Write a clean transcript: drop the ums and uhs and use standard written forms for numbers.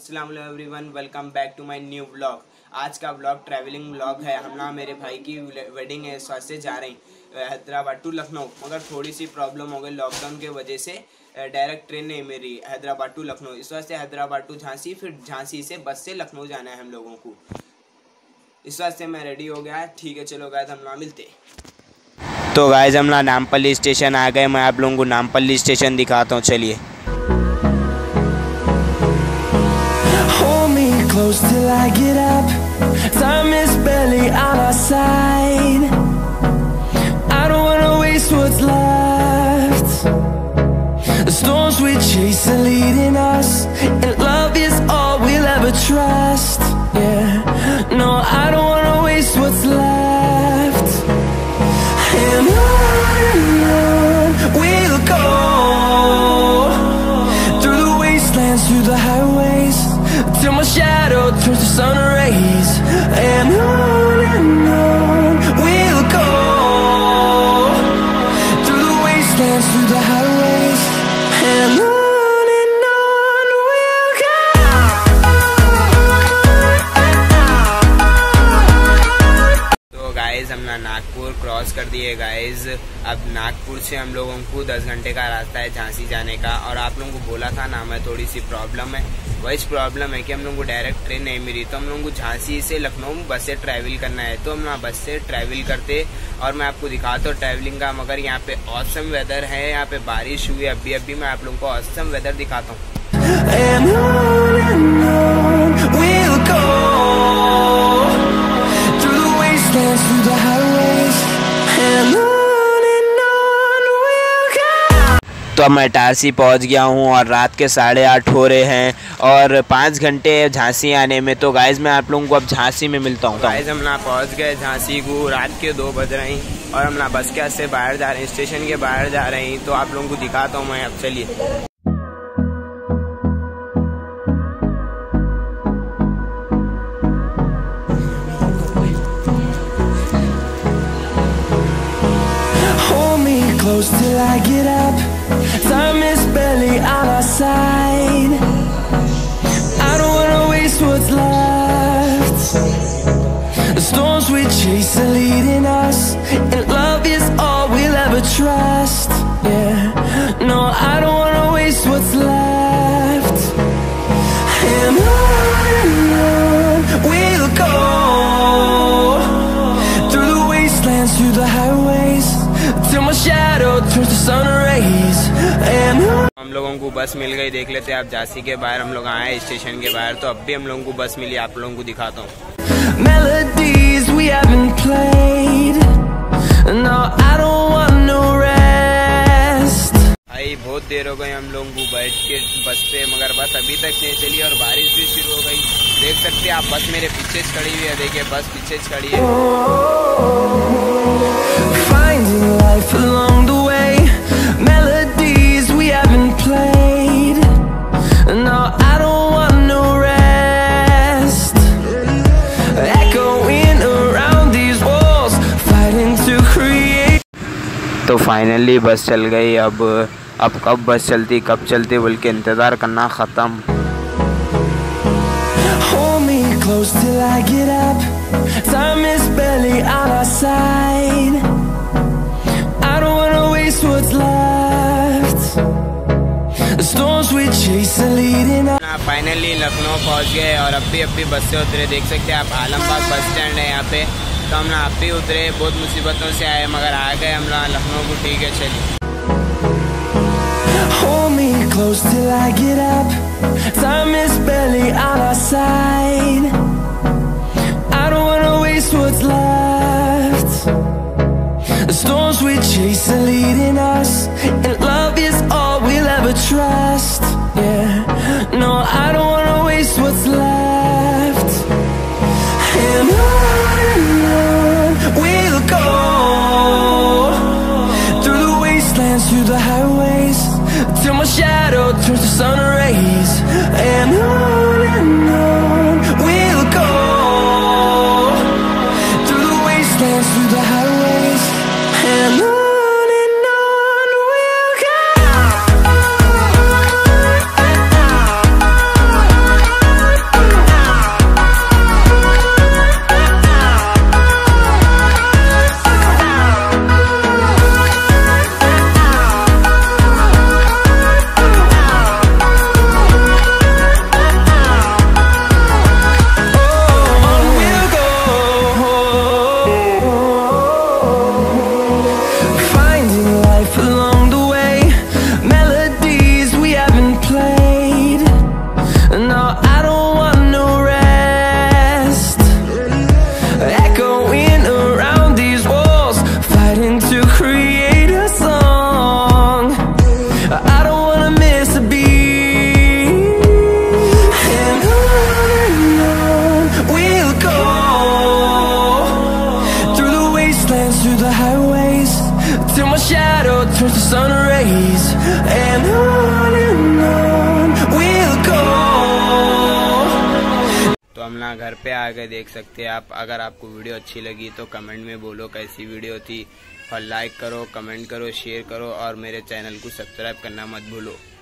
अस्सलाम वालेकुम everyone, welcome back to my new vlog. आज का व्लॉग ट्रैवलिंग व्लॉग है। हम ना मेरे भाई की वेडिंग है, इस वास्ते जा रहे हैं हैदराबाद टू लखनऊ। मगर थोड़ी सी प्रॉब्लम हो गई लॉकडाउन के वजह से, डायरेक्ट ट्रेन नहीं मिल रही हैदराबाद टू लखनऊ। इस वास्ते हैदराबाद टू झांसी, फिर झांसी से बस से लखनऊ जाना है हम लोगों को। इस वास्ते मैं रेडी हो गया। ठीक है, चलो गाइस हम ना मिलते। तो गाइस हम ना नामपल्ली स्टेशन आ गए। मैं आप लोगों को नामपल्ली स्टेशन दिखाता हूँ, चलिए। Close till I get up. Time is barely on our side. I don't wanna waste what's left. The storms we chase are leading us, and love is all we'll ever trust. Yeah, no, I don't wanna waste what's left. And on we'll go, through the wastelands, through the highways, till my shadow turns to sun rays. And on we'll go, through the wastelands, through the highways. And on we'll go. तो guys हम ना Nagpur cross कर दिए guys. अब नागपुर से हम लोगों को 10 घंटे का रास्ता है झांसी जाने का। और आप लोगों को बोला था ना, मैं थोड़ी सी प्रॉब्लम है। वही प्रॉब्लम है कि हम लोगों को डायरेक्ट ट्रेन नहीं मिली, तो हम लोगों को झांसी से लखनऊ बस से ट्रैवल करना है। तो हम ना बस से ट्रैवल करते और मैं आपको दिखाता हूँ ट्रैवलिंग का। मगर यहाँ पे औसम वेदर है, यहाँ पे बारिश हुई अभी मैं आप लोगों को औसम वेदर दिखाता हूँ। तो अब मैं इटारसी पहुंच गया हूं और रात के 8:30 हो रहे हैं और 5 घंटे झांसी आने में। तो गाइज मैं आप लोगों को अब झांसी में मिलता हूं। गाइज हम ना पहुंच गए झांसी को, रात के 2 बज रहे हैं और हम ना बस के से बाहर जा रहे हैं, स्टेशन के बाहर जा रहे हैं। तो आप लोगों को दिखाता हूँ मैं, अब चलिए। Close till I get up. Time is barely on our side. I don't wanna waste what's left. The storms we chase are leading us, and love is all we'll ever trust. Yeah, no, I don't wanna waste what's left. And on we'll go, through the wastelands, through the highways, till my shadow turns to sun rays. And हम लोगों को बस मिल गई, देख लेते हैं आप। झांसी के बाहर हम लोग आए स्टेशन के बाहर। तो अब भी हम लोगों को बस मिली, आप लोगों को दिखाता हूँ। melodies we haven't played. No, I don't want no rest. भाई बहुत देर हो गई हम लोगों को बैठ के बस पे, मगर बस अभी तक नहीं चली और बारिश भी शुरू हो गई। देख सकते हैं आप, बस मेरे पीछे खड़ी हुई है। देखिए बस पीछे खड़ी है। Finding life along the way, melodies we haven't played. No, I don't want no rest. Echoing around these walls, fighting to create. तो फाइनली बस चल गई। अब कब बस चलती कब चलती बोल के इंतज़ार करना ख़त्म। Hold me close till I get up. Time is barely on our side. I don't wanna waste what's left. The storms we chase are leading us. Finally Lucknow पहुंच गए और अब भी बस से उतरे। देख सकते हैं आप, आलमबाग बस स्टैंड है यहाँ पे। तो हम ना अब भी उतरे, बहुत मुसीबतों से आए मगर आ गए हम लोग लखनऊ को। ठीक है, चलिए। Hold me close till I get up. Time is barely on our side. I don't wanna waste what's left. The storms we chase are leading us, and love is all we'll ever trust. Yeah, no, I don't wanna waste what's left. And on we'll go, through the wastelands, through the highways, till my shadow turns to sun rays. And on we'll go, through the wastelands, through the highways. And on we'll go. highways till my shadow turns to sun rays, and on we'll go. तो हम ना घर पे आ गए, देख सकते हैं आप। अगर आपको वीडियो अच्छी लगी तो कमेंट में बोलो कैसी वीडियो थी, और लाइक करो, कमेंट करो, शेयर करो, और मेरे चैनल को सब्सक्राइब करना मत भूलो।